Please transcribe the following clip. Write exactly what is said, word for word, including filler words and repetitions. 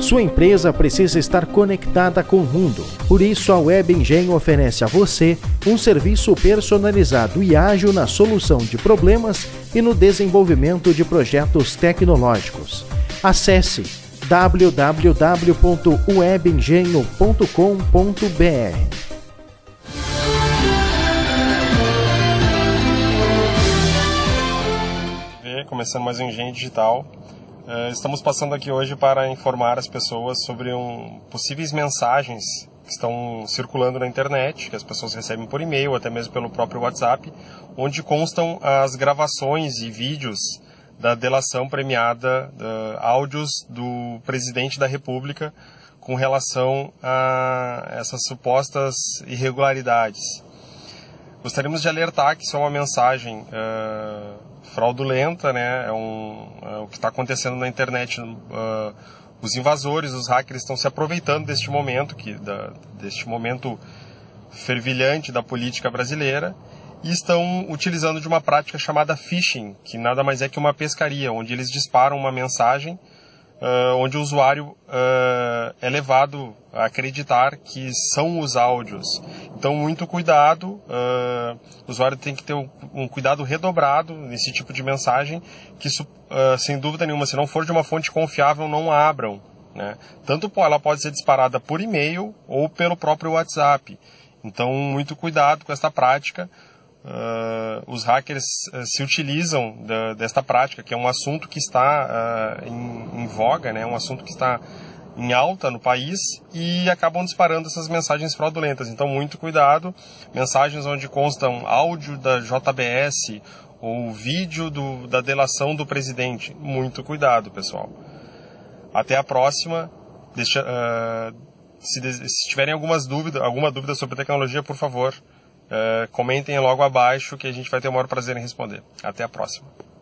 Sua empresa precisa estar conectada com o mundo. Por isso, a Web Engenho oferece a você um serviço personalizado e ágil na solução de problemas e no desenvolvimento de projetos tecnológicos. Acesse w w w ponto web engenho ponto com ponto b r. Começando mais um Engenho Digital. Estamos passando aqui hoje para informar as pessoas sobre um, possíveis mensagens que estão circulando na internet, que as pessoas recebem por e-mail, até mesmo pelo próprio WhatsApp, onde constam as gravações e vídeos da delação premiada, uh, áudios do presidente da República com relação a essas supostas irregularidades. Gostaríamos de alertar que isso é uma mensagem uh, fraudulenta, né? É, um, é o que está acontecendo na internet. Uh, os invasores, os hackers estão se aproveitando deste momento, que, da, deste momento fervilhante da política brasileira, e estão utilizando de uma prática chamada phishing, que nada mais é que uma pescaria, onde eles disparam uma mensagem uh, onde o usuário uh, é levado a acreditar que são os áudios. Então, muito cuidado, uh, o usuário tem que ter um, um cuidado redobrado nesse tipo de mensagem, que isso, uh, sem dúvida nenhuma, se não for de uma fonte confiável, não abram, né? Tanto ela pode ser disparada por e-mail ou pelo próprio WhatsApp. Então, muito cuidado com esta prática. Uh, os hackers uh, se utilizam da, desta prática, que é um assunto que está uh, em, em voga, né? Um assunto que está em alta no país, e acabam disparando essas mensagens fraudulentas. Então, muito cuidado. Mensagens onde constam áudio da J B S ou vídeo do, da delação do presidente. Muito cuidado, pessoal. Até a próxima. Deixa, uh, se, se tiverem algumas dúvidas, alguma dúvida sobre tecnologia, por favor, Uh, comentem logo abaixo, que a gente vai ter o maior prazer em responder. Até a próxima.